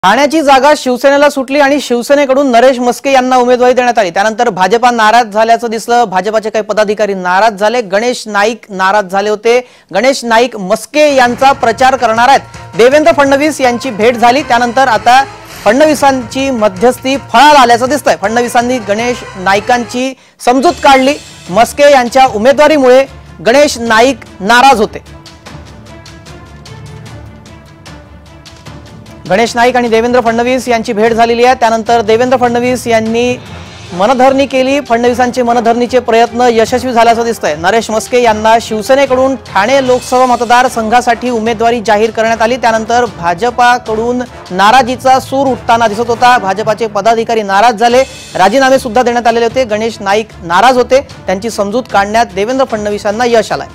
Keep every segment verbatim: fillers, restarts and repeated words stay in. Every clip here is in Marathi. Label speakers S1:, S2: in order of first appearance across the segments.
S1: ठाण्याची जागा शिवसेनेला सुटली आणि शिवसेनेकडून नरेश मस्के यांना उमेदवारी देण्यात आली। त्यानंतर भाजपा नाराज झाल्याचं दिसलं। भाजपाचे काही पदाधिकारी नाराज झाले। गणेश नाईक नाराज झाले होते। गणेश नाईक मस्के यांचा प्रचार करणार आहेत। देवेंद्र फडणवीस यांची भेट झाली। त्यानंतर आता फडणवीसांची मध्यस्थी फळाला आल्याचं दिसतंय। फडणवीसांनी गणेश नाईकांची समजूत काढली। मस्के यांच्या उमेदवारीमुळे गणेश नाईक नाराज होते। गणेश नाईक आणि देवेंद्र फडणवीस यांची भेट झालेली आहे। त्यानंतर देवेंद्र फडणवीस यांनी मनधरणी केली। फडणवीसांचे मनधरणीचे प्रयत्न यशस्वी झाल्याचं दिसतंय। नरेश मस्के यांना शिवसेनेकडून ठाणे लोकसभा मतदारसंघासाठी उमेदवारी जाहीर करण्यात आली। त्यानंतर भाजपाकडून नाराजीचा सूर उठताना दिसत होता। भाजपाचे पदाधिकारी नाराज झाले। राजीनामे सुद्धा देण्यात आलेले होते। गणेश नाईक नाराज होते। त्यांची समजूत काढण्यात देवेंद्र फडणवीसांना यश आलंय।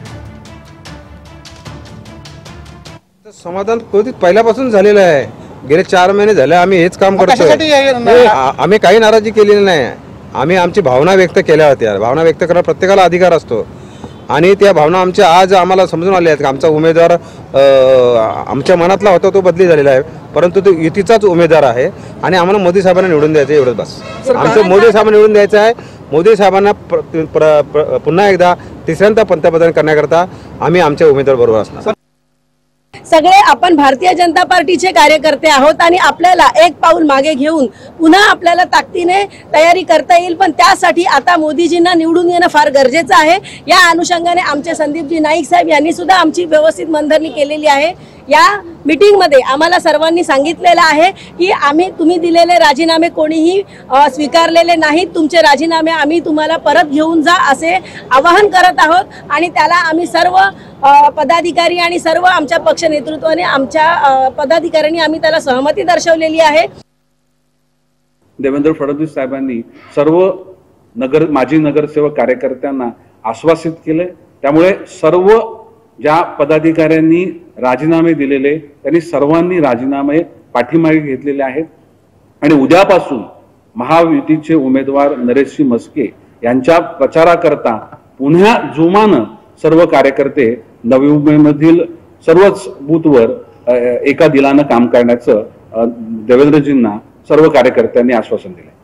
S2: समाधान पहिल्यापासून झालेलं आहे। गेले चार महिने झाले आम्ही हेच काम करतोय। आम्ही काही नाराजी केलेली नाही। आम्ही आमची भावना व्यक्त केल्या होत्या। भावना व्यक्त करायला प्रत्येकाला अधिकार असतो आणि त्या भावना आमच्या आज आम्हाला समजून आल्या आहेत की आमचा उमेदवार आमच्या मनातला होता तो बदली झालेला आहे, परंतु तो युतीचाच उमेदवार आहे आणि आम्हाला मोदी साहेबांना निवडून द्यायचं एवढंच बस। आमचं मोदी साहेबांना निवडून द्यायचं आहे। मोदी साहेबांना पुन्हा एकदा तिसऱ्यांदा पंतप्रधान करण्याकरता आम्ही आमच्या उमेदवार बरोबर असणार।
S3: सगळे आपण भारतीय जनता पार्टीचे कार्यकर्ते आहोत आणि आपल्याला एक पाऊल मागे घेऊन पुन्हा आपल्याला ताकदीने तयारी करता येईल, पण त्यासाठी आता मोदीजींना निवडून येणं फार गरजेचं आहे। या अनुषंगाने आमचे संदीपजी नाईक साहेब यांनी सुद्धा आमची व्यवस्थित मनधरणी केलेली आहे। या मीटिंग मध्ये आम्हाला सर्वांनी सांगितलेलं आहे की आम्ही तुम्ही दिलेले राजीनामे कोणीही स्वीकारलेले नाहीत। तुमचे राजीनामे आम्ही तुम्हाला परत घेऊन जा असे आवाहन करत आहोत आणि त्याला आम्ही सर्व पदाधिकारी आणि सर्व आमच्या पक्ष नेतृत्वाने आमच्या पदाधिकाऱ्यांनी आम्ही त्याला सहमती दर्शवलेली आहे।
S4: देवेंद्र फडणवीस साहेबांनी सर्व नगर माजी नगरसेवक कार्यकर्त्यांना आश्वासित केले। त्यामुळे सर्व ज्या पदाधिकाऱ्यांनी राजीनामे दिलेले त्यांनी सर्वांनी राजीनामे पाठीमागे घेतलेले आहेत आणि उद्यापासून महायुतीचे उमेदवार नरेश मस्के यांच्या प्रचाराकरता पुन्हा जोमानं सर्व कार्यकर्ते नवी मुंबईमधील सर्वच बूथवर एका दिलानं काम करण्याचं देवेंद्रजींना सर्व कार्यकर्त्यांनी आश्वासन दिले।